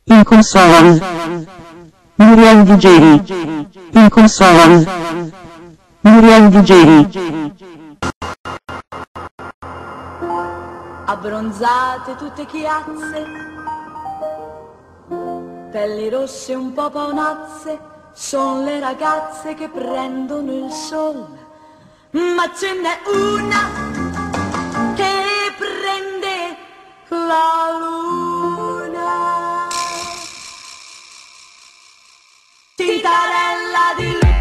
In console. Muriel DJ. In console. Muriel DJ. Abbronzate tutte chiazze, pelli rosse un po' paonazze, son le ragazze che prendono il sol. Ma ce n'è una che prende la luna. Tintarella di luna.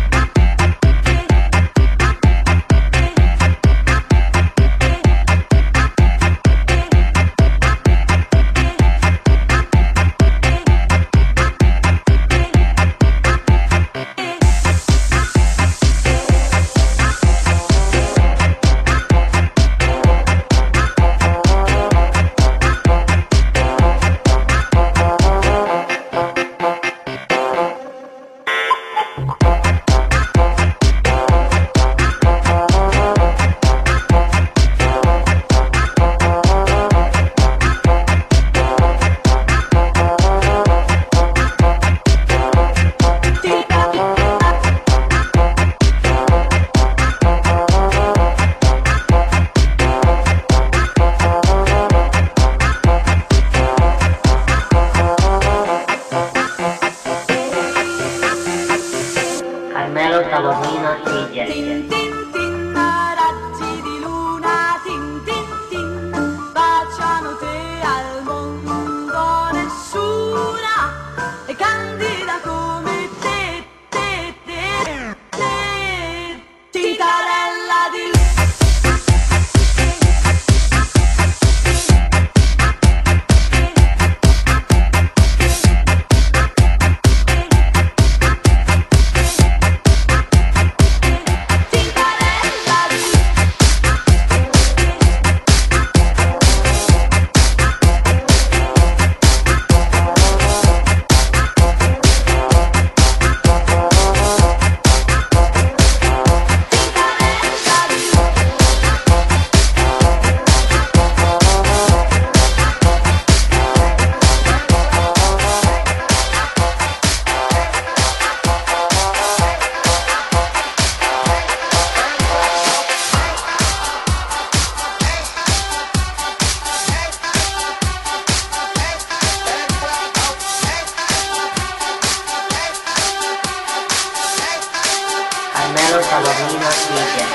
Carmelo Savorino DJ. Tin tin tin, raggi di luna, tin tin tin, baciano te al mondo nessuna è candida come te, te, te, te, tintarella di luna. Carmelo Savorino DJ.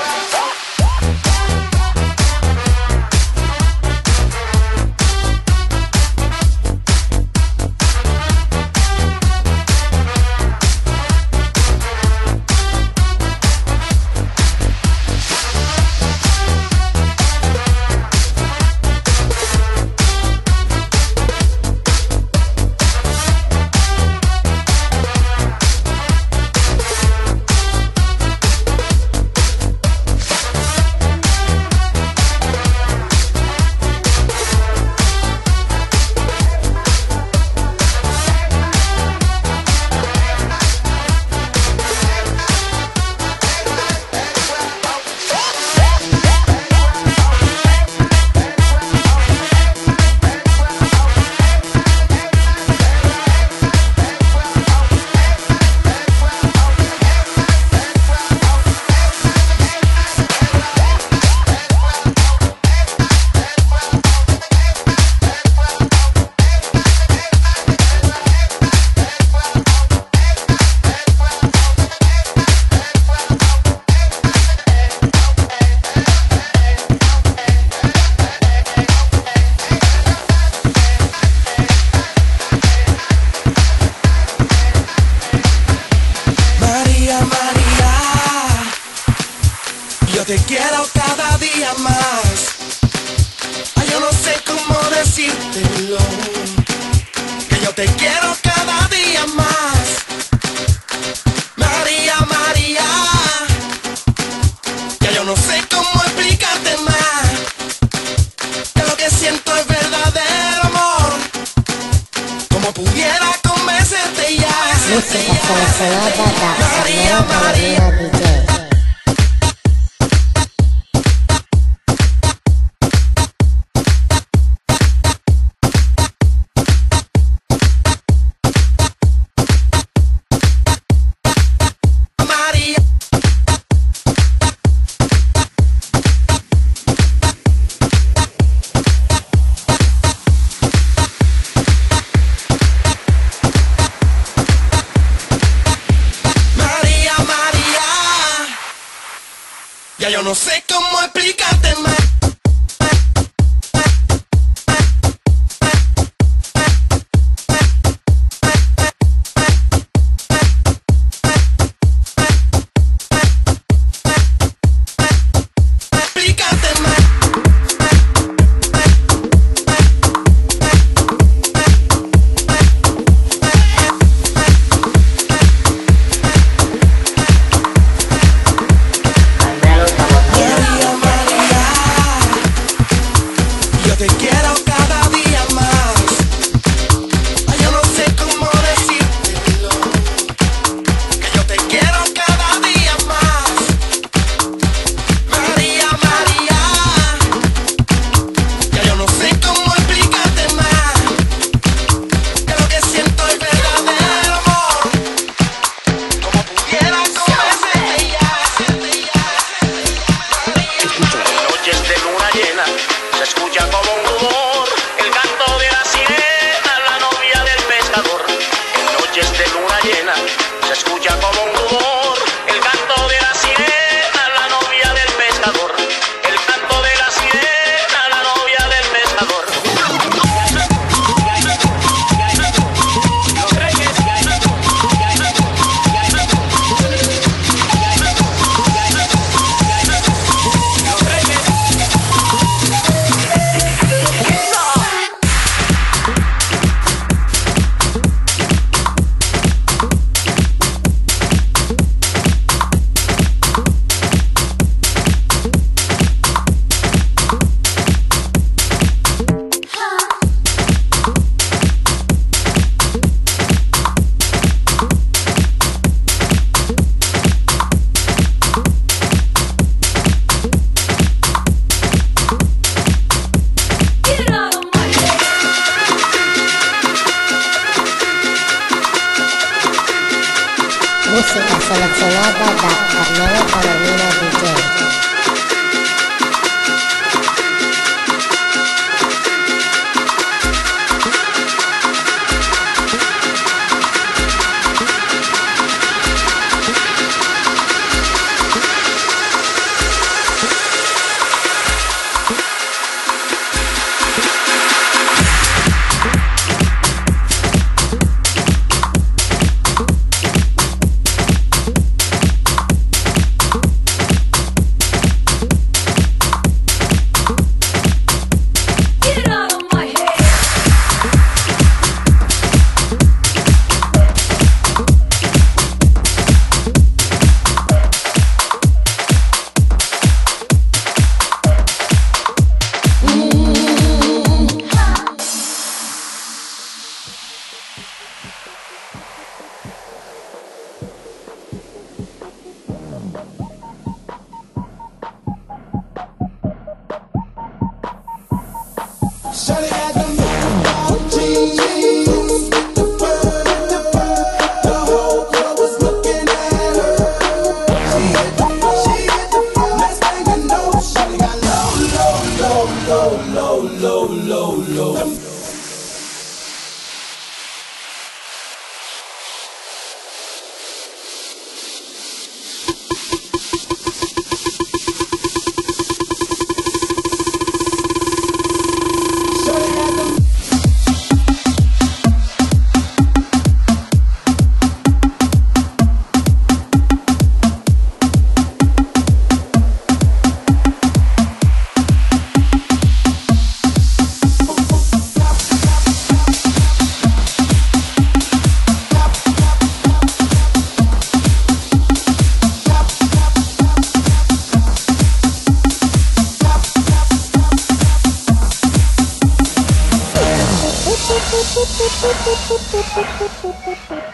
Yo te quiero cada día más. Ay, yo no sé cómo decírtelo, que yo te quiero cada día más. María, María, ya yo no sé cómo explicarte más, que lo que siento es verdadero amor. Como pudiera convencerte ya. Música seleccionada da María, Carmelo María. Savorino DJ. no sé cómo explicarte más. Música seleccionada da Carmelo Palomino DJ. Shawty had the look about jeans. The whole club was looking at her. She hit the floor. Next thing you know, shawty got low. Thank you.